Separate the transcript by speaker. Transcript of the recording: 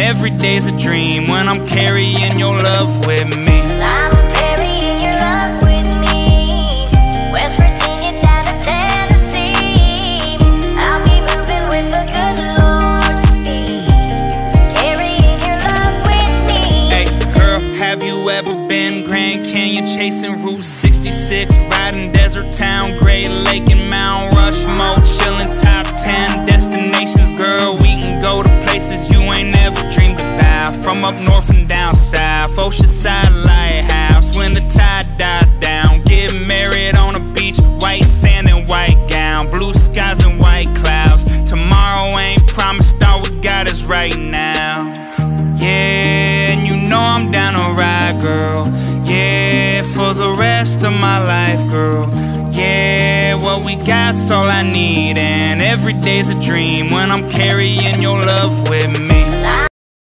Speaker 1: every day's a dream when I'm carrying your love with me.
Speaker 2: I'm carrying your love with me, West Virginia down to Tennessee. I'll be moving with the good Lord's speed, carrying your love with me.
Speaker 1: Hey girl, have you ever been Grand Canyon, chasing Route 66, riding Desert Town, Great Lake and Mount Rushmore, chilling top 10 destinations? Girl, we can go to places you ain't never dreamed about, from up north and down south, Oceanside Lighthouse. When the tide dies down, get married on a beach, white sand and white gown, blue skies and white clouds. Tomorrow ain't promised, all we got is right now. Yeah, and you know I'm down to ride, girl. Yeah, for the rest of my life, girl. Yeah, what we got's all I need, and every day's a dream when I'm carrying your love with me.